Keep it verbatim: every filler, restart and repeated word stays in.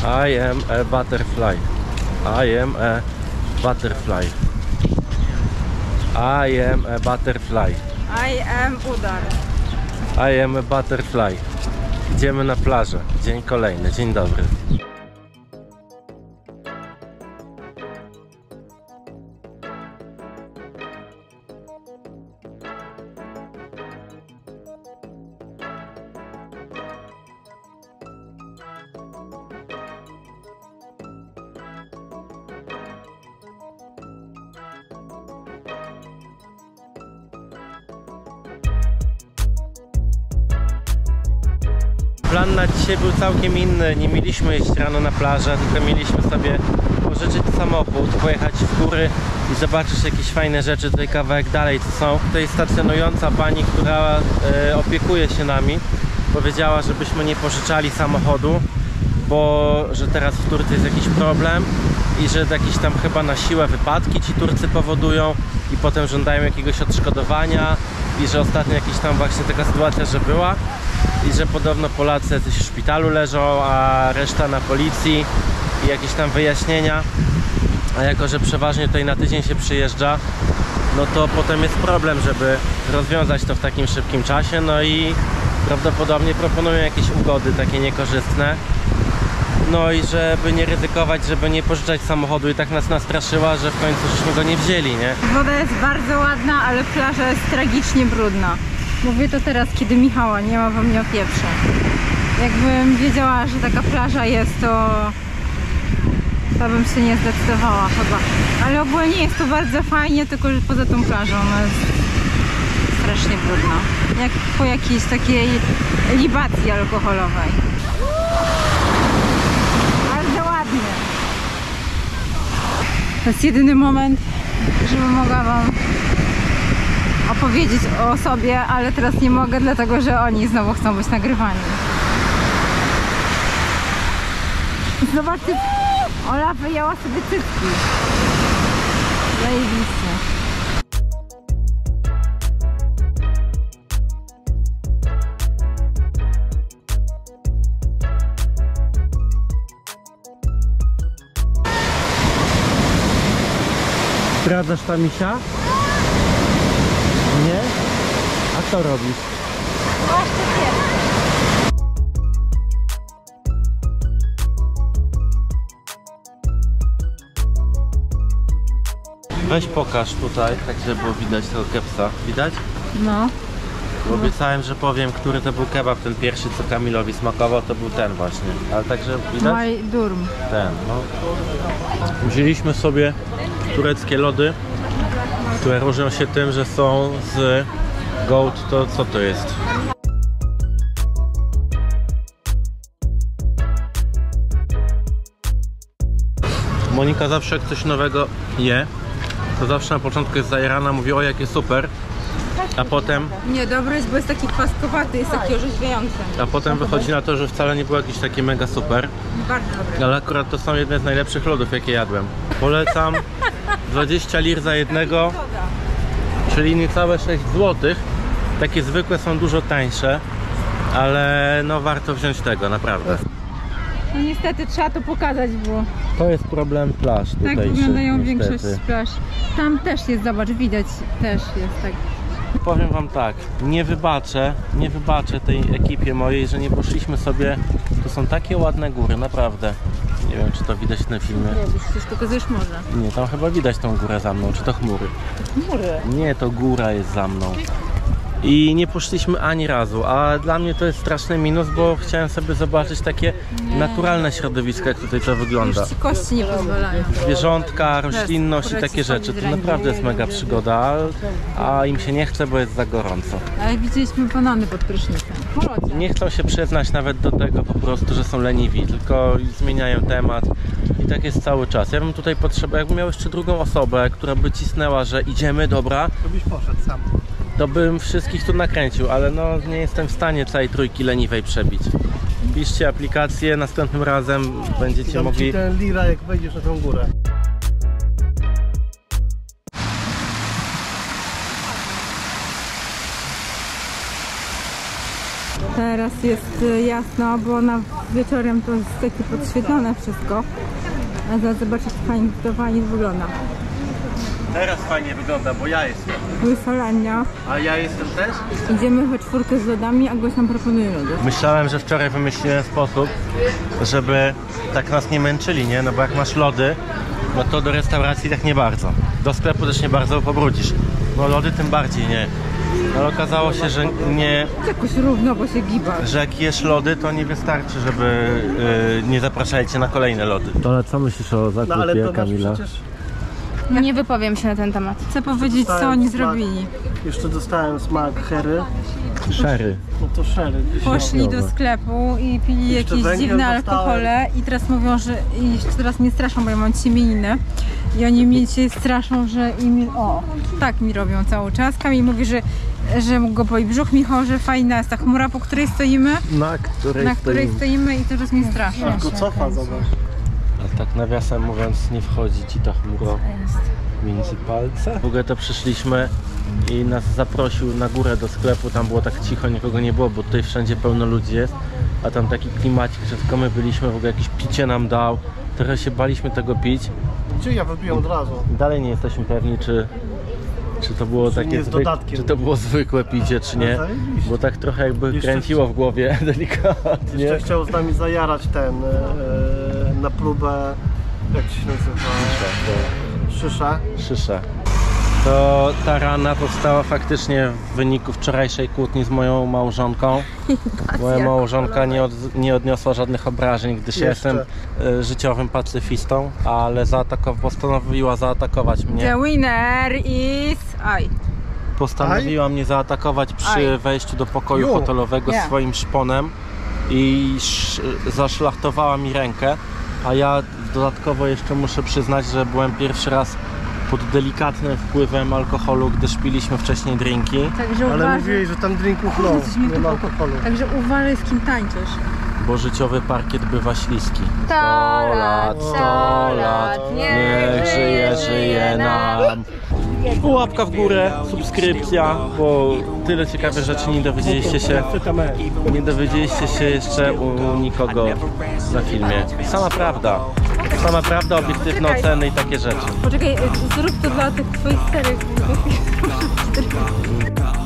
I am a butterfly. I am a butterfly. I am a butterfly. I am udar. I am a butterfly. Idziemy na plażę. Dzień kolejny. Dzień dobry. Plan na dzisiaj był całkiem inny, nie mieliśmy iść rano na plażę, tylko mieliśmy sobie pożyczyć samochód, pojechać w góry i zobaczyć jakieś fajne rzeczy, tutaj kawałek dalej co są. Tutaj stacjonująca pani, która e, opiekuje się nami, powiedziała, żebyśmy nie pożyczali samochodu, bo że teraz w Turcji jest jakiś problem i że jakieś tam chyba na siłę wypadki ci Turcy powodują i potem żądają jakiegoś odszkodowania i że ostatnio jakaś tam właśnie taka sytuacja, że była i że podobno Polacy jacyś w szpitalu leżą, a reszta na policji i jakieś tam wyjaśnienia, a jako że przeważnie tutaj na tydzień się przyjeżdża, no to potem jest problem, żeby rozwiązać to w takim szybkim czasie, no i prawdopodobnie proponują jakieś ugody takie niekorzystne, no i żeby nie ryzykować, żeby nie pożyczać samochodu i tak nas nastraszyła, że w końcu żeśmy go nie wzięli, nie? Woda jest bardzo ładna, ale plaża jest tragicznie brudna. Mówię to teraz, kiedy Michała nie ma, bo mnie opieprze. Jakbym wiedziała, że taka plaża jest, to to bym się nie zdecydowała chyba. Ale ogólnie jest to bardzo fajnie, tylko że poza tą plażą ona jest strasznie brudna. Jak po jakiejś takiej libacji alkoholowej. Bardzo ładnie. To jest jedyny moment, żebym mogła wam opowiedzieć o sobie, ale teraz nie mogę, dlatego że oni znowu chcą być nagrywani. Zobaczcie, Ola wyjęła sobie cycki. Zajebiście. Zdradzasz ta misia? Nie? A co robisz? Właśnie pierwszy. Weź pokaż tutaj, tak żeby było widać tego kepsa. Widać? No. Bo obiecałem, że powiem, który to był kebab, ten pierwszy co Kamilowi smakował, to był ten właśnie. Ale także widać? Maj durm. Ten, no. Wzięliśmy sobie tureckie lody, które różnią się tym, że są z goat, to co to jest? Monika zawsze jak coś nowego je, to zawsze na początku jest zajarana, mówi o jakie super, a potem... Nie, dobry jest, bo jest taki kwaskowaty, jest taki orzeźwiający. A potem wychodzi na to, że wcale nie był jakiś taki mega super. Bardzo dobry. Ale akurat to są jedne z najlepszych lodów, jakie jadłem. Polecam. dwadzieścia lir za jednego, czyli niecałe sześć złotych. Takie zwykłe są dużo tańsze, ale no warto wziąć tego, naprawdę. No niestety trzeba to pokazać, bo To jest problem plaż tutaj. tak wyglądają większość plaż. Tam też jest, zobacz, widać, też jest tak. Powiem wam tak, nie wybaczę, nie wybaczę tej ekipie mojej, że nie poszliśmy sobie. To są takie ładne góry, naprawdę. Nie wiem, czy to widać na filmie. Robisz, przecież pokazujesz morze. Nie, tam chyba widać tą górę za mną, czy to chmury? Chmury. Nie, to góra jest za mną. I nie poszliśmy ani razu, a dla mnie to jest straszny minus, bo chciałem sobie zobaczyć takie Nie. naturalne środowisko, jak tutaj to wygląda. Już ci kości nie pozwalają. Zwierzątka, roślinność i takie rzeczy, to naprawdę jest mega przygoda, a im się nie chce, bo jest za gorąco. Ale widzieliśmy banany pod prysznicem. Nie chcą się przyznać nawet do tego po prostu, że są leniwi, tylko zmieniają temat i tak jest cały czas. Ja bym tutaj potrzebował, jakbym miał jeszcze drugą osobę, która by cisnęła, że idziemy, dobra, To byś poszedł sam. to bym wszystkich tu nakręcił, ale no nie jestem w stanie całej trójki leniwej przebić. Piszcie aplikację, następnym razem będziecie Dam mogli... ci ten lira, jak wejdziesz na tą górę. Teraz jest y, jasno, bo na wieczorem to jest takie podświetlone wszystko. A zaraz zobaczyć, jak fajnie to fajnie wygląda. Teraz fajnie wygląda, bo ja jestem. Wysolenia. A ja jestem też? Idziemy we czwórkę z lodami, a gość nam proponuje lody. Myślałem, że wczoraj wymyśliłem sposób, żeby tak nas nie męczyli, nie? No bo jak masz lody, no to do restauracji tak nie bardzo. Do sklepu też nie bardzo pobrudzisz. No lody tym bardziej nie. Ale okazało się, że nie, Jakoś równo, bo się giba. że jak jesz lody, to nie wystarczy, żeby yy, nie zapraszali cię na kolejne lody. To ale co myślisz o zakupie, No ale to masz przecież... Nie wypowiem się na ten temat. Chcę powiedzieć, co oni zrobili. Jeszcze dostałem smak hery. Sherry. No to sherry. Poszli do sklepu i pili Jeszcze jakieś węgiel dziwne dostałem. alkohole i teraz mówią, że i jeszcze teraz mnie straszą, bo ja mam dzisiaj imieniny. I oni mnie dzisiaj straszą, że im... O, tak mi robią cały czas. Kamil mówi, że, że mu go boi brzuch. Michał, że fajna jest ta chmura, po której stoimy, Na której na której stoimy i teraz mnie straszą. Go cofa, zobacz. A tak nawiasem mówiąc, nie wchodzi ci ta chmura między palce. W ogóle to przyszliśmy i nas zaprosił na górę do sklepu, tam było tak cicho, nikogo nie było, bo tutaj wszędzie pełno ludzi jest, a tam taki klimacik, że tylko my byliśmy, w ogóle jakieś picie nam dał, trochę się baliśmy tego pić. Czy ja wypiłem od razu. Dalej nie jesteśmy pewni, czy, czy to było Czy takie nie z dodatkiem. czy to było zwykłe picie, czy nie, No zajebiście. bo tak trochę jakby Jeszcze- kręciło w głowie delikatnie. Jeszcze chciał z nami zajarać ten e, na próbę, jak to się nazywa? Szysza. Szyszę. To ta rana powstała faktycznie w wyniku wczorajszej kłótni z moją małżonką. Moja małżonka nie, od, nie odniosła żadnych obrażeń, gdyż ja Jeszcze. jestem e, życiowym pacyfistą, ale zaatakow- postanowiła zaatakować mnie. The winner is... Aj. Postanowiła mnie zaatakować przy Aj. wejściu do pokoju Jo. hotelowego Nie. swoim szponem i sz- zaszlachtowała mi rękę, a ja dodatkowo jeszcze muszę przyznać, że byłem pierwszy raz pod delikatnym wpływem alkoholu, gdyż piliśmy wcześniej drinki. Także Ale uważaj. mówiłeś, że tam drinków no, Coś mi nie tu ma poko- alkoholu. Także uważaj, z kim tańczysz. Bo życiowy parkiet bywa śliski. Sto lat, sto lat, niech żyje, żyje nam. Łapka w górę, subskrypcja, bo tyle ciekawych rzeczy nie dowiedzieliście się, nie dowiedzieliście się jeszcze u nikogo na filmie. Sama prawda. Sama prawda, obiektywne Czekaj. oceny i takie rzeczy. Poczekaj, zrób to dla tych twoich starych.